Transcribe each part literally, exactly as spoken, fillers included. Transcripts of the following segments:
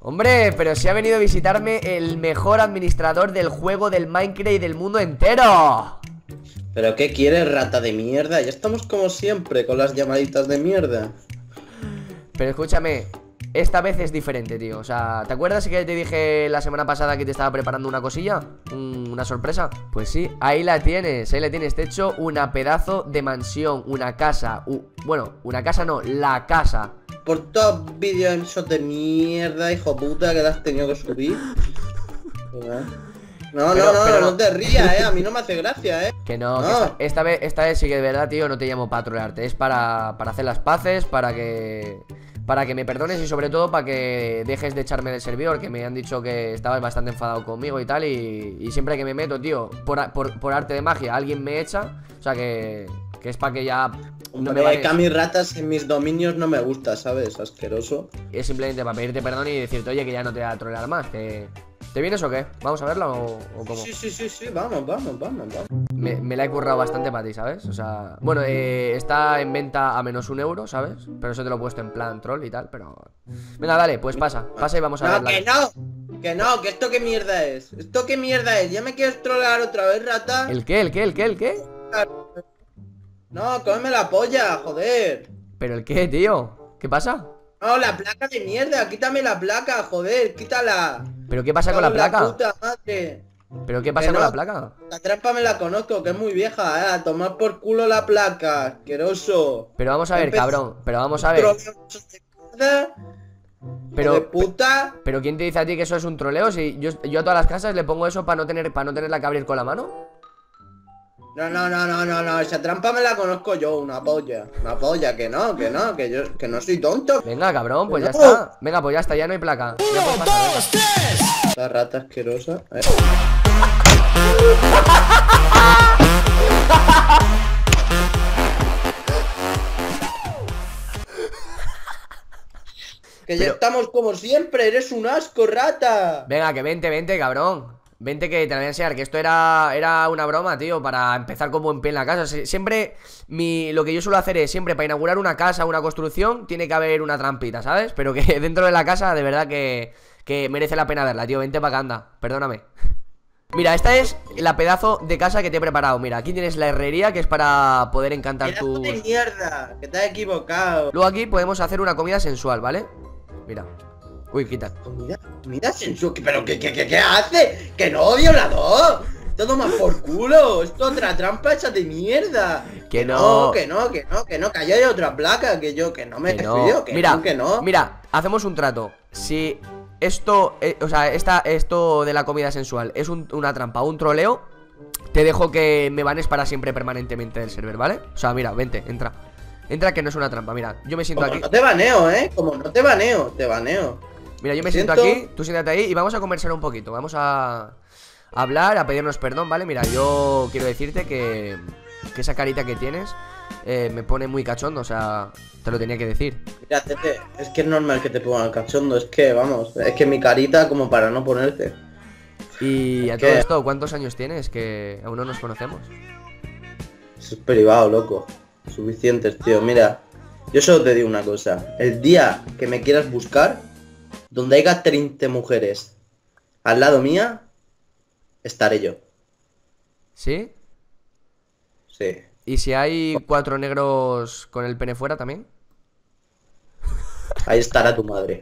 Hombre, pero si ha venido a visitarme el mejor administrador del juego del Minecraft y del mundo entero. ¿Pero qué quieres, rata de mierda? Ya estamos como siempre con las llamaditas de mierda. Pero escúchame, esta vez es diferente, tío. O sea, ¿te acuerdas que te dije la semana pasada que te estaba preparando una cosilla? Un, una sorpresa. Pues sí, ahí la tienes, ahí la tienes. Te he hecho una pedazo de mansión, una casa. Uh, bueno, una casa no, la casa. Por todos vídeos de mierda, hijo puta, que te has tenido que subir. No, Pero- no, no, pero- no te rías, eh. A mí no me hace gracia, eh. Que no, No. que esta, esta vez, esta vez sí que de verdad, tío, no te llamo para trolearte. Es para, para hacer las paces, para que para que me perdones y sobre todo para que dejes de echarme del servidor, que me han dicho que estabas bastante enfadado conmigo y tal. Y, y siempre que me meto, tío, por, a- por, por arte de magia, alguien me echa. O sea que, que es para que ya no me Hombre, vayas. que a mis ratas en mis dominios no me gusta, ¿sabes? Asqueroso. Es simplemente para pedirte perdón y decirte, oye, que ya no te voy a trolear más. Que... ¿Te vienes o qué? ¿Vamos a verla o, o cómo? Sí, sí, sí, sí, vamos, vamos, vamos, vamos. Me, me la he currado bastante para ti, ¿sabes? O sea, bueno, eh, está en venta a menos un euro, ¿sabes? Pero eso te lo he puesto en plan troll y tal, pero... Venga, dale, pues pasa, pasa y vamos a No, verla. que no, que no, que esto qué mierda es. Esto qué mierda es, ¿ya me quieres trolear otra vez, rata? ¿El qué? ¿El qué? ¿El qué? ¿El qué? No, cómeme la polla, joder. ¿Pero el qué, tío? ¿Qué pasa? No, la placa de mierda, quítame la placa, joder, quítala. ¿Pero qué pasa con la Cago en placa? puta madre. ¿Pero qué pasa Que con no. la placa? La trampa me la conozco, que es muy vieja, eh. A tomar por culo la placa, asqueroso. Pero vamos a ver, Empe- cabrón, pero vamos a ver. Troleo de mierda, Pero... de puta. ¿Pero quién te dice a ti que eso es un troleo? Si yo, yo a todas las casas le pongo eso para no tener para no tenerla que abrir con la mano. No, no, no, no, no, no, esa trampa me la conozco yo, una polla. Una polla, que no, que no, que yo que no soy tonto. Venga, cabrón, pues ya No. está. Venga, pues ya está, ya no hay placa. Ya puedes pasar, venga. Esta rata asquerosa. Eh. Que ya Pero- estamos como siempre, eres un asco, rata. Venga, que vente, vente, cabrón. Vente que te la voy a enseñar, que esto era, era una broma, tío, para empezar con buen pie en la casa. Sie- Siempre, mi, lo que yo suelo hacer es, siempre para inaugurar una casa, una construcción, tiene que haber una trampita, ¿sabes? Pero que dentro de la casa, de verdad que, que merece la pena verla, tío. Vente para acá, anda, perdóname. Mira, esta es la pedazo de casa que te he preparado. Mira, aquí tienes la herrería, que es para poder encantar Pedazo tus... de mierda, que te has equivocado. Luego aquí podemos hacer una comida sensual, ¿vale? Mira. Uy, quita. Comida, comida sensual, pero ¿qué, qué, qué, qué hace? Que no, violador. Todo más por culo. Esto es otra trampa hecha de mierda. Que no. Que no, que no, que no, que ahí hay otra placa, que yo, que no me Que fío, no. que Mira, no, que no. mira, hacemos un trato. Si esto, eh, o sea, esta, esto de la comida sensual es un- una trampa, un troleo, te dejo que me banes para siempre permanentemente del server, ¿vale? O sea, mira, vente, entra. Entra que no es una trampa, mira, yo me siento Como aquí. no te baneo, eh, como no te baneo, te baneo. Mira, yo me siento siento- aquí, tú siéntate ahí y vamos a conversar un poquito. Vamos a, a hablar, a pedirnos perdón, ¿vale? Mira, yo quiero decirte que, que esa carita que tienes eh, me pone muy cachondo, o sea, te lo tenía que decir. Mira, Tete, es que es normal que te pongan cachondo, es que, vamos, es que mi carita como para no ponerte. Y a Es todo que- esto, ¿cuántos años tienes? Que aún no nos conocemos. Eso es privado, loco. Suficientes, tío. Mira, yo solo te digo una cosa. El día que me quieras buscar, donde haya treinta mujeres al lado mía, estaré yo. ¿Sí? Sí. ¿Y si hay cuatro negros con el pene fuera también? Ahí estará tu madre.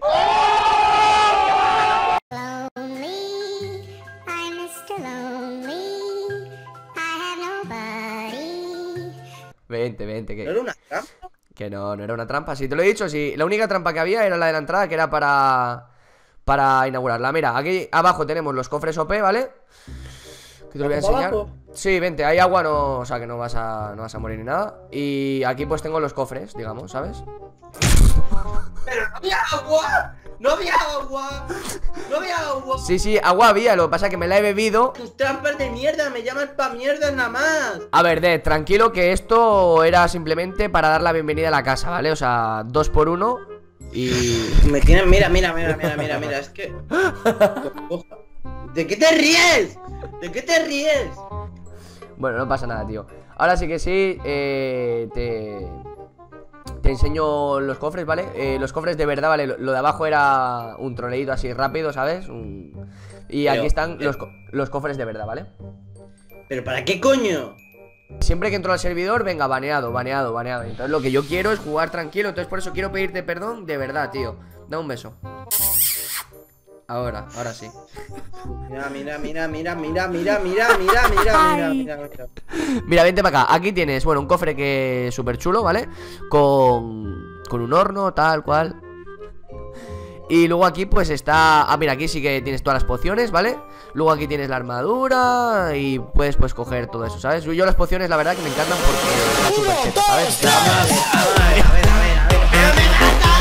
Lonely, I'm mister Lonely. I have nobody. Vente, vente, ¿No que, era una trampa? que no, no era una trampa. Sí, te lo he dicho, sí. La única trampa que había era la de la entrada, que era para para inaugurarla. Mira, aquí abajo tenemos los cofres O P, ¿vale? Que te lo voy a ¿Abajo, enseñar. abajo? Sí, vente, hay agua, no, o sea que no vas a, no vas a morir ni nada. Y aquí pues tengo los cofres, digamos, ¿sabes? ¡Pero no había agua! ¡No había agua! ¡No había agua! Sí, sí, agua había, lo que pasa es que me la he bebido. Tus trampas de mierda, me llamas pa' mierda nada más. A ver, Ded, tranquilo que esto era simplemente para dar la bienvenida a la casa, ¿vale? O sea, dos por uno y... Me tienes, mira, mira, mira, mira, mira, mira, es que... ¿De qué te ríes? ¿De qué te ríes? Bueno, no pasa nada, tío. Ahora sí que sí, eh, te... Te te enseño los cofres, ¿vale? Eh, los cofres de verdad, ¿vale? Lo, lo de abajo era un troleíto así rápido, ¿sabes? Un... Y Pero, aquí están eh, los, co- los cofres de verdad, ¿vale? ¿Pero para qué coño? Siempre que entro al servidor, venga, baneado, baneado, baneado. Entonces lo que yo quiero es jugar tranquilo. Entonces por eso quiero pedirte perdón de verdad, tío. Da un beso. Ahora, ahora sí. Mira, mira, mira, mira, mira, mira, mira, mira, mira, mira, mira, mira. Mira, vente para acá. Aquí tienes, bueno, un cofre que es súper chulo, ¿vale? Con, con un horno, tal cual. Y luego aquí pues está... Ah, mira, aquí sí que tienes todas las pociones, ¿vale? Luego aquí tienes la armadura y puedes pues coger todo eso, ¿sabes? Yo, yo las pociones la verdad que me encantan porque están súper chetas, ¿sabes? O sea, A ver, a ver, a ver, a ver, a ver. ¡Pero me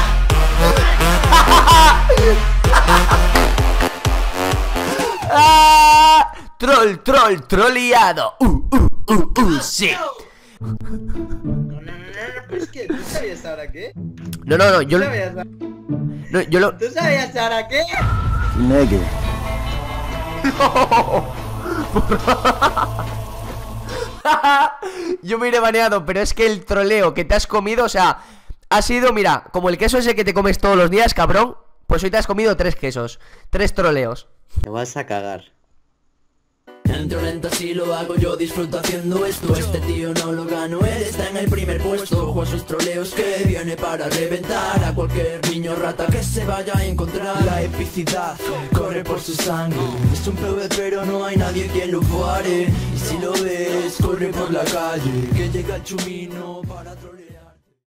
¡Ah! Troll, troll, troleado. Uh, uh, uh, uh, sí. No, no, no, no, no, pero es que ¿tú sabías ahora qué? No, no, no, yo, ¿Tú sabías, no, yo lo... ¿tú sabías ahora qué? Nigga. Yo me iré baneado, pero es que el troleo que te has comido, o sea, ha sido, mira, como el queso ese que te comes todos los días, cabrón. Pues hoy te has comido tres quesos, tres troleos. Te vas a cagar. Entro lento así lo hago, yo disfruto haciendo esto. Este tío no lo gano, él está en el primer puesto. Juega sus troleos que viene para reventar a cualquier niño rata que se vaya a encontrar. La epicidad corre por su sangre. Es un P V pero no hay nadie quien lo pare. Y si lo ves, corre por la calle, que llega el chumino para trolear.